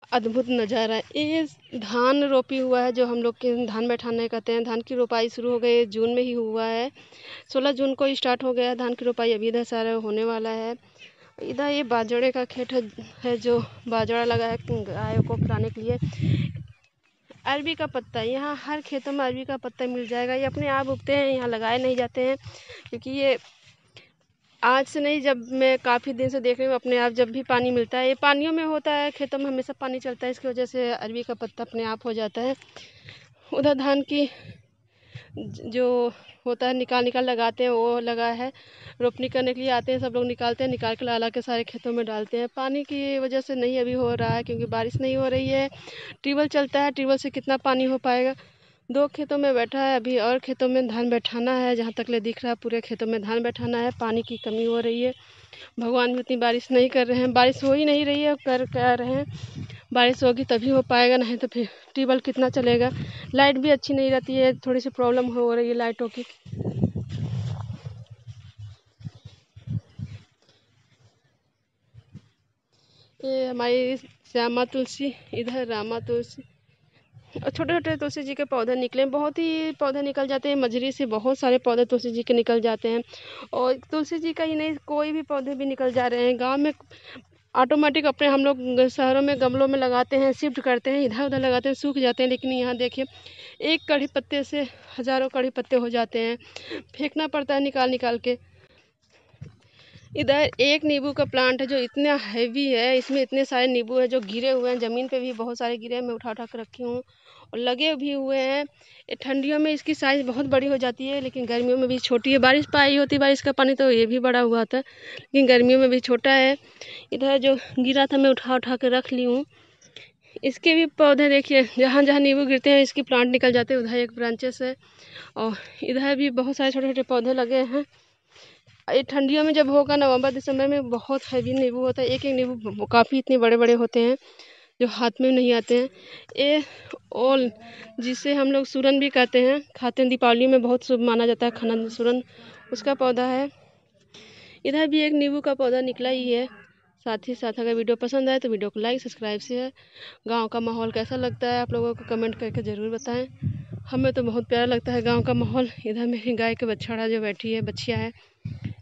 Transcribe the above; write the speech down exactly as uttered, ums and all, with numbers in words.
अद्भुत नज़ारा है। ये धान रोपी हुआ है, जो हम लोग के धान बैठाने कहते हैं। धान की रोपाई शुरू हो गई, जून में ही हुआ है। सोलह जून को स्टार्ट हो गया धान की रोपाई, अभी इधर सारा होने वाला है। इधर ये बाजरे का खेत है, है जो बाजरा लगा है गायों को खिलाने के लिए। अरबी का पत्ता, यहाँ हर खेतों में अरबी का पत्ता मिल जाएगा। ये अपने आप उगते हैं, यहाँ लगाए नहीं जाते हैं, क्योंकि ये आज से नहीं, जब मैं काफ़ी दिन से देख रही हूँ अपने आप जब भी पानी मिलता है, ये पानियों में होता है, खेतों में हमेशा पानी चलता है, इसकी वजह से अरबी का पत्ता अपने आप हो जाता है। उधर धान की जो होता है निकाल निकाल लगाते हैं, वो लगा है। रोपनी करने के लिए आते हैं सब लोग, निकालते हैं, निकाल के ला ला के सारे खेतों में डालते हैं। पानी की वजह से नहीं अभी हो रहा है, क्योंकि बारिश नहीं हो रही है। ट्यूबवेल चलता है, ट्यूबवेल से कितना पानी हो पाएगा। दो खेतों में बैठा है, अभी और खेतों में धान बैठाना है। जहाँ तक ले दिख रहा है पूरे खेतों में धान बैठाना है। पानी की कमी हो रही है, भगवान भी उतनी बारिश नहीं कर रहे हैं, बारिश हो ही नहीं रही है। कर क्या रहे हैं, बारिश होगी तभी हो पाएगा, नहीं तो फिर ट्यूबवेल कितना चलेगा। लाइट भी अच्छी नहीं रहती है, थोड़ी सी प्रॉब्लम हो रही है लाइटों की। ये हमारी श्यामा तुलसी, इधर रामा तुलसी, और छोटे छोटे तुलसी जी के पौधे निकले, बहुत ही पौधे निकल जाते हैं। मजरी से बहुत सारे पौधे तुलसी जी के निकल जाते हैं। और तुलसी जी का ही नहीं, कोई भी पौधे भी निकल जा रहे हैं। गांव में ऑटोमेटिक अपने हम लोग शहरों में गमलों में लगाते हैं, शिफ्ट करते हैं, इधर उधर लगाते हैं, सूख जाते हैं। लेकिन यहाँ देखिए, एक कड़ी पत्ते से हजारों कड़ी पत्ते हो जाते हैं, फेंकना पड़ता है निकाल निकाल के। इधर एक नींबू का प्लांट है जो इतना हैवी है, इसमें इतने सारे नींबू है जो गिरे हुए हैं, ज़मीन पे भी बहुत सारे गिरे हैं, मैं उठा उठा कर रखी हूँ। और लगे भी हुए हैं। ये ठंडियों में इसकी साइज़ बहुत बड़ी हो जाती है, लेकिन गर्मियों में भी छोटी है। बारिश पाई होती बारिश का पानी तो ये भी बड़ा हुआ था, लेकिन गर्मियों में भी छोटा है। इधर जो गिरा था मैं उठा उठा कर रख ली हूँ। इसके भी पौधे देखिए, जहाँ जहाँ नींबू गिरते हैं इसकी प्लांट निकल जाते हैं, उधर एक ब्रांचेस है। और इधर भी बहुत सारे छोटे छोटे पौधे लगे हैं। ये ठंडियों में जब होगा नवंबर दिसंबर में, बहुत हैवी नींबू होता है। एक एक नींबू काफ़ी इतने बड़े बड़े होते हैं जो हाथ में नहीं आते हैं। ये ओल, जिसे हम लोग सूरन भी कहते हैं, खाते हैं, दीपावली में बहुत शुभ माना जाता है खाना सूरन, उसका पौधा है। इधर भी एक नींबू का पौधा निकला ही है। साथ ही साथ अगर वीडियो पसंद आए तो वीडियो को लाइक सब्सक्राइब शेयर। गांव का माहौल कैसा लगता है आप लोगों को कमेंट करके ज़रूर बताएं। हमें तो बहुत प्यारा लगता है गांव का माहौल। इधर मेरी गाय के बछड़ा जो बैठी है, बछिया है,